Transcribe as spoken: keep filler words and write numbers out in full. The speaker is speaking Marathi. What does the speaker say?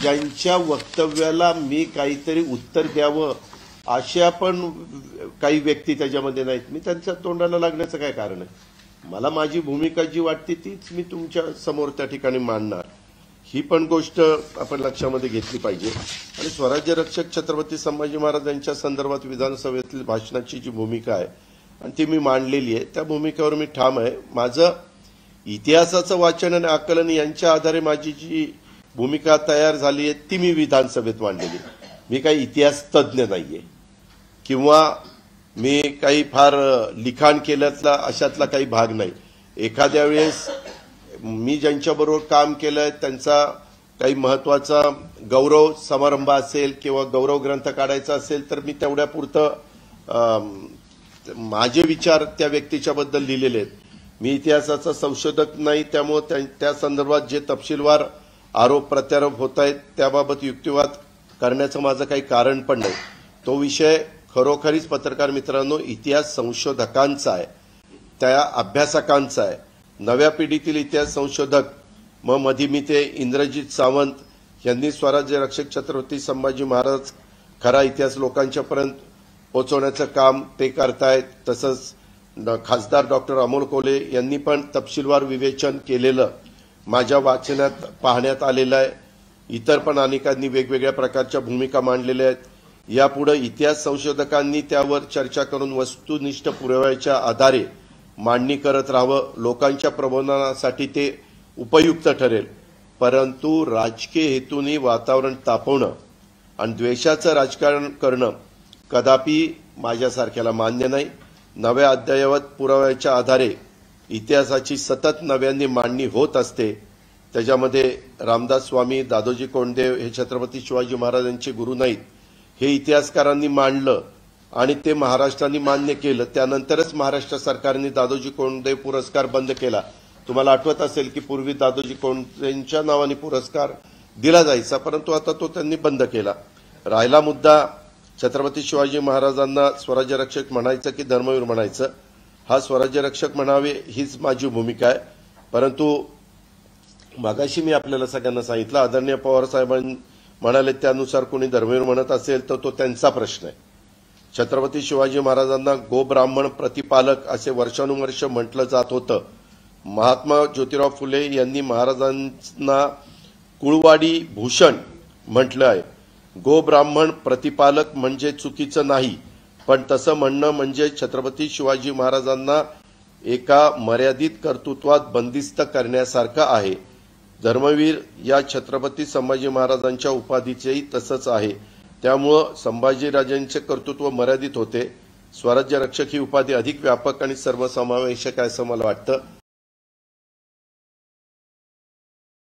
ज्यांच्या वक्तव्याला मी काहीतरी उत्तर द्यावं अशा पण काही व्यक्ती त्याच्यामध्ये नाहीत, मी त्यांच्या तोंडाला लागण्याचं काय कारण आहे? मला माझी भूमिका जी वाटते तीच मी तुमच्या समोर त्या ठिकाणी मांडणार, ही पण गोष्ट आपण लक्षामध्ये घेतली पाहिजे। आणि स्वराज्य रक्षक छत्रपती संभाजी महाराज यांच्या संदर्भात विधानसभेतील भाषणाची जी भूमिका आहे आणि ती मी मांडलेली आहे, त्या भूमिकेवर मी ठाम आहे। माझं इतिहासाचं वाचन आणि आकलन यांच्या आधारे माझी जी भूमिका तयार झाली आहे ती मी विधानसभेत मांडलेली। मी काही इतिहास तज्ञ नाहीये किंवा मी काही फार लिखाण केल्यातला अशातला काही भाग नाही। एखाद्या वेळेस मी ज्यांच्याबरोबर काम केलंय त्यांचा काही महत्वाचा गौरव समारंभ असेल किंवा गौरव ग्रंथ काढायचा असेल तर मी तेवढ्यापुरतं माझे विचार त्या व्यक्तीच्याबद्दल लिहिलेले आहेत। मी इतिहासाचा संशोधक नाही, त्यामुळे त्या संदर्भात जे तपशीलवार आरोप प्रत्यारोप होत आहेत त्याबाबत युक्तिवाद करण्याचं माझं काही कारण पण नाही। तो विषय खरोखरीच पत्रकार मित्रांनो इतिहास संशोधकांचा आहे, त्या अभ्यासकांचा आहे। नव्या पिढीतील इतिहास संशोधक मग मधी मी ते इंद्रजित सावंत यांनी स्वराज्य रक्षक छत्रपती संभाजी महाराज खरा इतिहास लोकांच्यापर्यंत पोहोचवण्याचं काम ते करतायत। तसंच खासदार डॉक्टर अमोल कोल्हे यांनी पण तपशीलवार विवेचन केलेलं माझ्या वाचनात पाहण्यात आलेलं आहे। इतर पण अनेकांनी वेगवेगळ्या प्रकारच्या भूमिका मांडलेल्या आहेत। यापुढे इतिहास संशोधकांनी त्यावर चर्चा करून वस्तुनिष्ठ पुराव्याच्या आधारे मांडणी करत राहावं, लोकांच्या प्रबोधनासाठी ते उपयुक्त ठरेल। परंतु राजकीय हेतूने वातावरण तापवणं आणि द्वेषाचं राजकारण करणं कदापि माझ्यासारख्याला मान्य नाही। नव्या अद्ययावत पुराव्याच्या आधारे इतिहासाची सतत नव्याने मांडणी होत असते। त्याच्यामध्ये रामदास स्वामी, दादोजी कोंडदेव हे छत्रपती शिवाजी महाराजांचे गुरु नाहीत, हे इतिहासकारांनी मांडलं आणि ते महाराष्ट्राने मान्य केलं। त्यानंतरच महाराष्ट्र सरकारने दादोजी कोंडदेव पुरस्कार बंद केला। तुम्हाला आठवत असेल की पूर्वी दादोजी कोंडदेवांच्या नावाने पुरस्कार दिला जायचा, परंतु आता तो त्यांनी बंद केला। राहिला मुद्दा छत्रपती शिवाजी महाराजांना स्वराज्य रक्षक म्हणायचं की धर्मवीर म्हणायचं, हा स्वराज्य रक्षक म्हणावे हीच माझी भूमिका आहे। परंतु मगाशी मी आपल्याला सगळ्यांना सांगितलं, आदरणीय पवार साहेबांनी म्हणाले त्यानुसार कोणी धर्मवीर म्हणत असेल तर तो त्यांचा प्रश्न आहे। छत्रपती शिवाजी महाराजांना गोब्राह्मण प्रतिपालक असे वर्षानुवर्ष म्हटलं जात होतं। महात्मा ज्योतिराव फुले यांनी महाराजांना कुळवाडी भूषण म्हटलं आहे। गोब्राह्मण प्रतिपालक म्हणजे चुकीचं नाही, पण तसं म्हणणं म्हणजे छत्रपती शिवाजी महाराजांना एका मर्यादित कर्तृत्वात बंदिस्त करण्यासारखं आहे। धर्मवीर या छत्रपती संभाजी महाराजांच्या उपाधीचेही तसंच आहे। त्यामुळं संभाजीराजांचे कर्तृत्व मर्यादित होते। स्वराज्य रक्षक ही उपाधी अधिक व्यापक आणि सर्वसमावेशक आहे असं मला वाटतं।